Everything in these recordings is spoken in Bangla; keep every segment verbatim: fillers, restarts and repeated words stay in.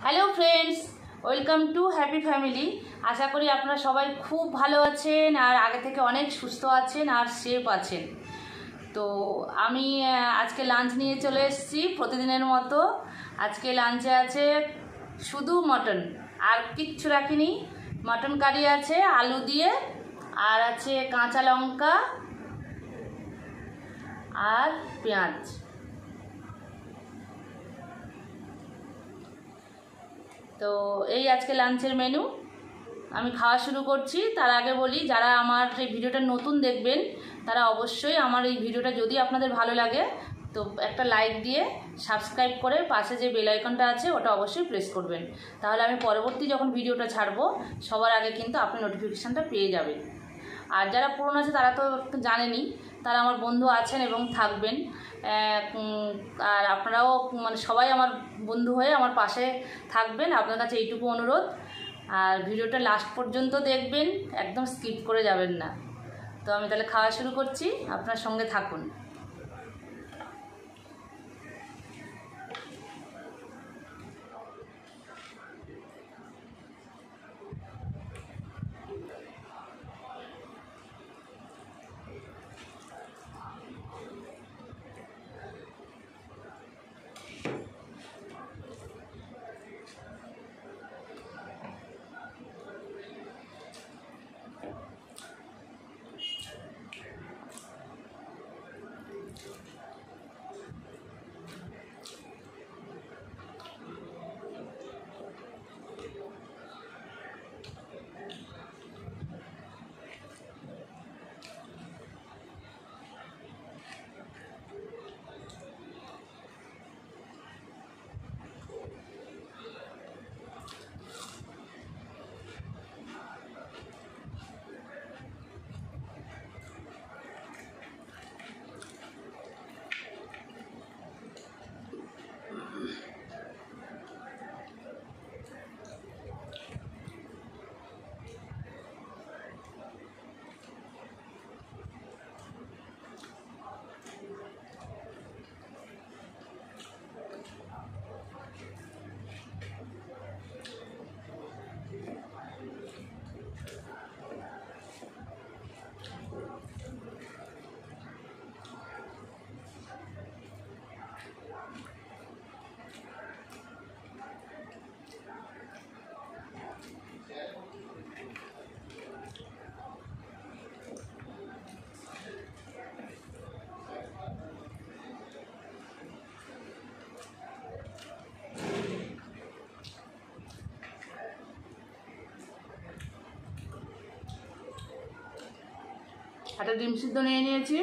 Hello friends, welcome to happy family. আশা করি আপনারা সবাই খুব ভালো আছেন আর আগে থেকে অনেক সুস্থ আছেন আর সেফ আছেন। তো আমি আজকে লাঞ্চ নিয়ে চলে এসেছি প্রতিদিনের মতো। আজকে লাঞ্চে আছে শুধু মটন, আর কিচ্ছু রাখিনি। মটন কারি আছে আলু দিয়ে, আর আছে কাঁচা লঙ্কা আর পেঁয়াজ। তো এই আজকে লাঞ্চের মেনু। আমি খাওয়া শুরু করছি। তার আগে বলি, যারা আমার এই ভিডিওটা নতুন দেখবেন তারা অবশ্যই আমার এই ভিডিওটা যদি আপনাদের ভালো লাগে তো একটা লাইক দিয়ে সাবস্ক্রাইব করে পাশে যে বেল আইকনটা আছে ওটা অবশ্যই প্রেস করবেন। তাহলে আমি পরবর্তী যখন ভিডিওটা ছাড়বো সবার আগে কিন্তু আপনি নোটিফিকেশানটা পেয়ে যাবেন। আর যারা পুরনো আছে তারা তো জানেনই, তারা আমার বন্ধু আছেন এবং থাকবেন। আর আপনারাও মানে সবাই আমার বন্ধু হয়ে আমার পাশে থাকবেন, আপনার কাছে এইটুকু অনুরোধ। আর ভিডিওটা লাস্ট পর্যন্ত দেখবেন, একদম স্কিপ করে যাবেন না। তো আমি তাহলে খাওয়া শুরু করছি, আপনার সঙ্গে থাকুন। একটা ডিম সিদ্ধ নিয়ে নিয়েছি।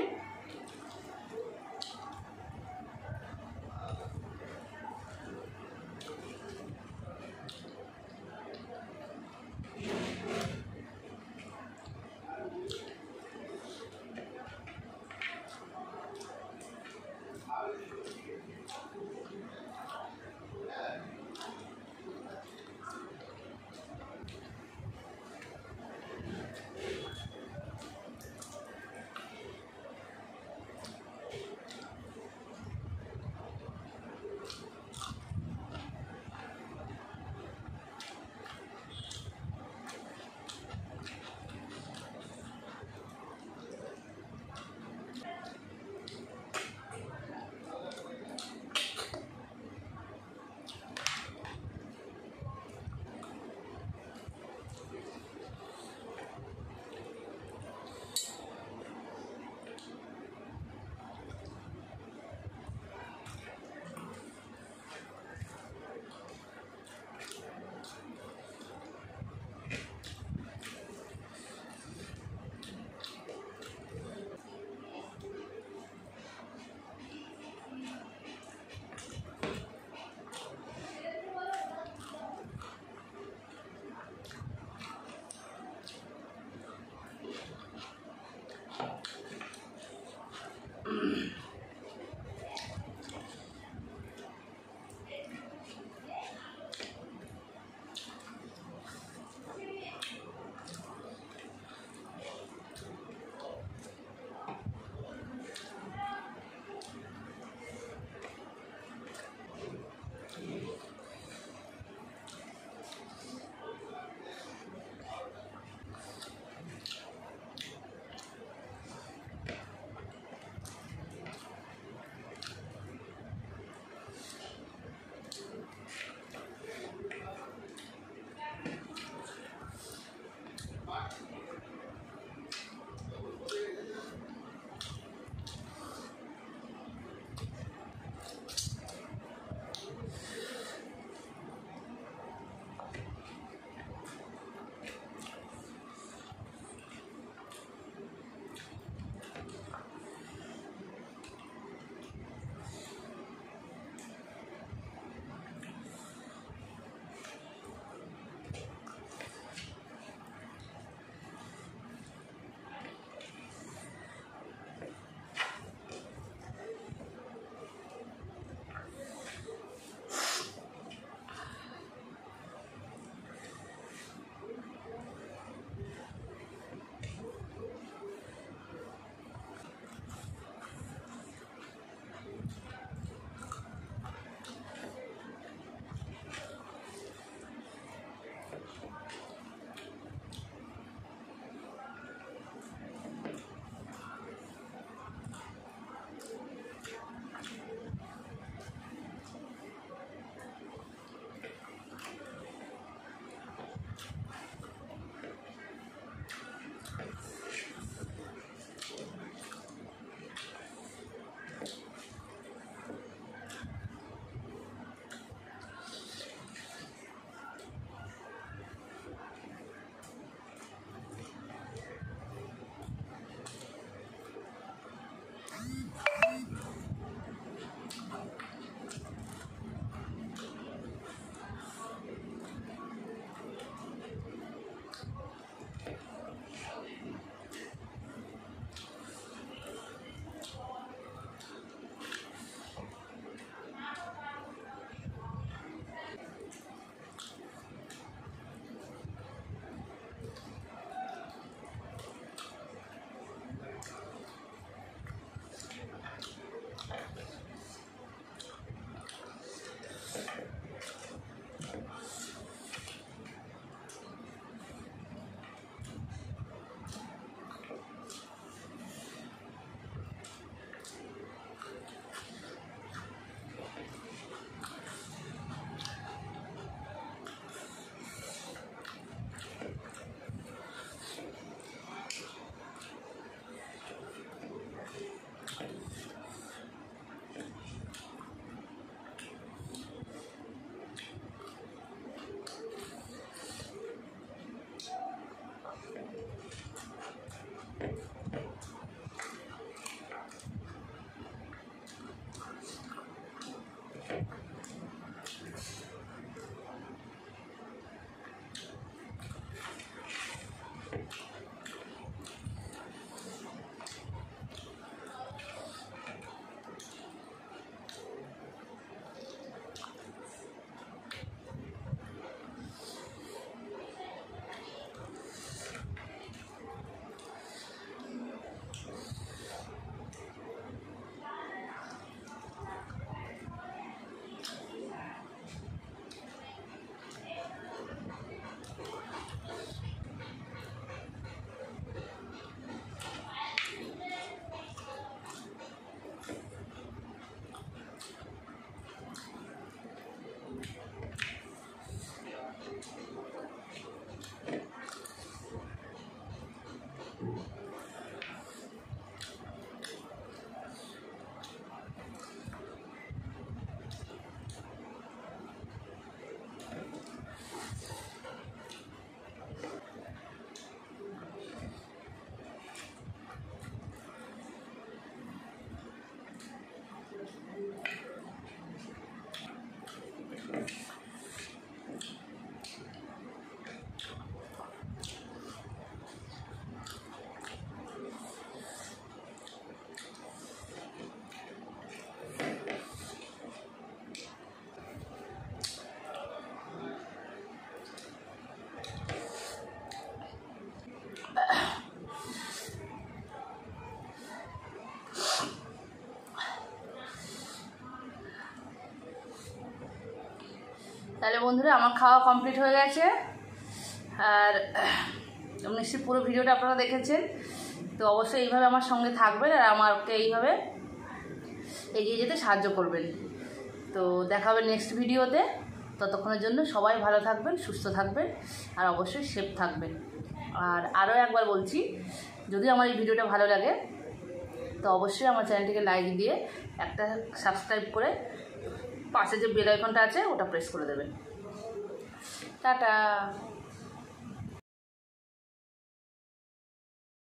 বন্ধুরা আমার খাওয়া কমপ্লিট হয়ে গেছে, আর নিশ্চয়ই পুরো ভিডিওটা আপনারা দেখেছেন। তো অবশ্যই এইভাবে আমার সঙ্গে থাকবেন আর আমাকে এইভাবে এগিয়ে যেতে সাহায্য করবেন। তো দেখা হবে নেক্সট ভিডিওতে। ততক্ষণের জন্য সবাই ভালো থাকবেন, সুস্থ থাকবেন আর অবশ্যই সেফ থাকবেন। আর আরও একবার বলছি, যদি আমার এই ভিডিওটা ভালো লাগে তো অবশ্যই আমার চ্যানেলটিকে লাইক দিয়ে একটা সাবস্ক্রাইব করে পাশে যে বেল আইকনটা আছে ওটা প্রেস করে দেবেন। টাটা।